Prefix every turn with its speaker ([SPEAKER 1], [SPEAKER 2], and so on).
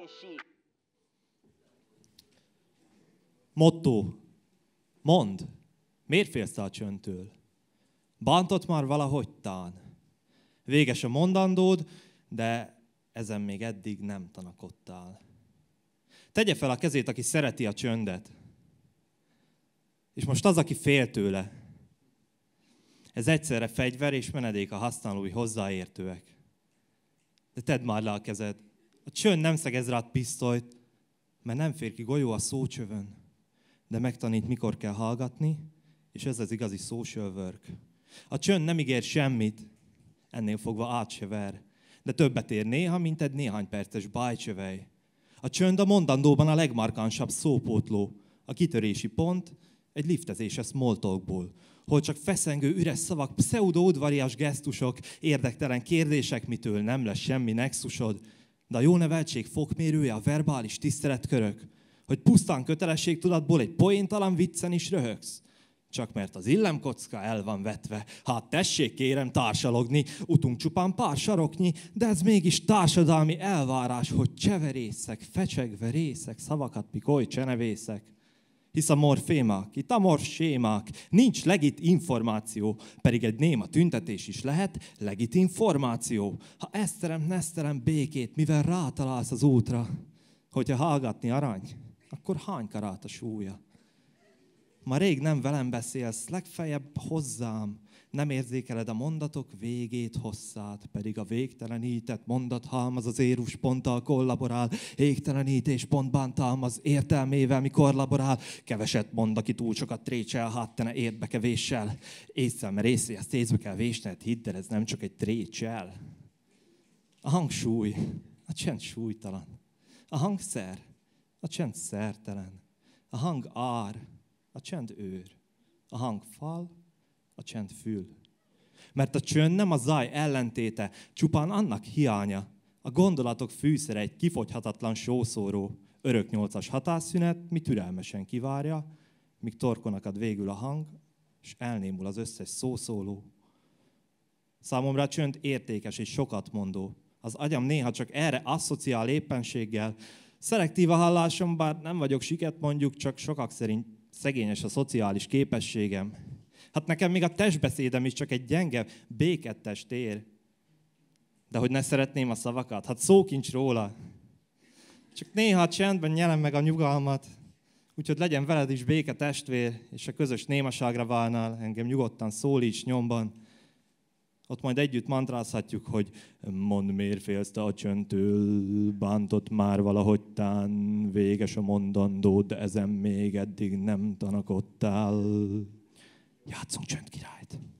[SPEAKER 1] sheep.
[SPEAKER 2] Motto. Mondd, miért félsz a csöndtől? Bántott már valahogy tán. Véges a mondandód, de ezen még eddig nem tanakodtál. Tegye fel a kezét, aki szereti a csöndet. És most az, aki fél tőle. Ez egyszerre fegyver és menedék a használói hozzáértőek. De tedd már le a kezed. A csönd nem szegez rád pisztolyt, mert nem fér ki golyó a szócsövön. De megtanít, mikor kell hallgatni, és ez az igazi social work. A csönd nem ígér semmit, ennél fogva át se ver, de többet ér néha, mint egy néhány perces bájcsövej. A csönd a mondandóban a legmarkansabb szópótló, a kitörési pont egy liftezés small talkból, hol csak feszengő üres szavak, pseudo-udvarias gesztusok, érdektelen kérdések, mitől nem lesz semmi nexusod, de a jó neveltség fokmérője a verbális tiszteletkörök, hogy pusztán kötelességtudatból egy poéntalan viccen is röhögsz. Csak mert az illemkocka el van vetve. Hát tessék kérem társalogni, utunk csupán pár saroknyi, de ez mégis társadalmi elvárás, hogy cseverészek, fecsegve részek, szavakat pikoly csenevészek. Hisz a morfémák, itt a morfsémák, nincs legit információ, pedig egy néma tüntetés is lehet legit információ. Ha eszterem, neszterem békét, mivel rátalálsz az útra, hogyha hallgatni arany, akkor hány karát a súlya? Ma rég nem velem beszélsz, legfeljebb hozzám. Nem érzékeled a mondatok végét, hosszát, pedig a végtelenített mondathalmaz az érusponttal kollaborál, égtelenítés pontban talmaz értelmével, mikor laborál. Keveset mond, aki túl sokat trécsel, háttene ért bekevéssel. Észszel, mert észre, ezt észbe kell vésned, hidd el, ez nem csak egy trécsel. A hangsúly, a csend súlytalan. A hangszer, a csend szertelen. A hang ár, a csend őr. A hang fal, a csend fül. Mert a csönd nem a zaj ellentéte, csupán annak hiánya. A gondolatok fűszere egy kifogyhatatlan sószóró. Örök 8-as hatásszünet, mi türelmesen kivárja, míg torkon akad végül a hang, és elnémul az összes szószóló. Számomra a csönd értékes és sokat mondó. Az agyam néha csak erre asszociál éppenséggel. Szelektív a hallásom, bár nem vagyok siket mondjuk, csak sokak szerint szegényes a szociális képességem. Hát nekem még a testbeszédem is csak egy gyenge, békettest ér. De hogy ne szeretném a szavakat, hát szókincs róla. Csak néha a csendben nyelem meg a nyugalmat, úgyhogy legyen veled is béke testvér, és a közös némaságra válnál, engem nyugodtan szólíts nyomban. Ott majd együtt mantrázhatjuk, hogy mondd, miért félsz te a csöndtől, bántott már valahogy tán, véges a mondandód, de ezen még eddig nem tanakodtál. Játszunk csöndkirályt!